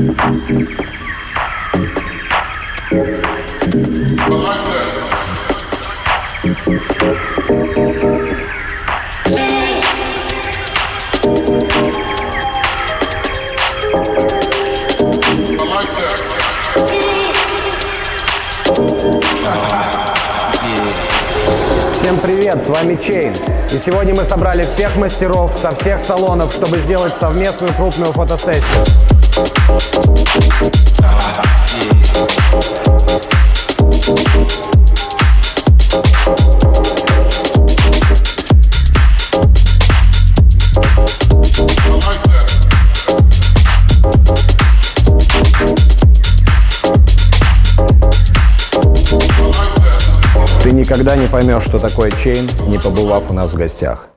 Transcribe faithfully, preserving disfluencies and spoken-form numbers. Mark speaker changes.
Speaker 1: Всем привет, с вами Chain. И сегодня мы собрали всех мастеров со всех салонов, чтобы сделать совместную крупную фотосессию. Ты никогда не поймешь, что такое Chain, не побывав у нас в гостях.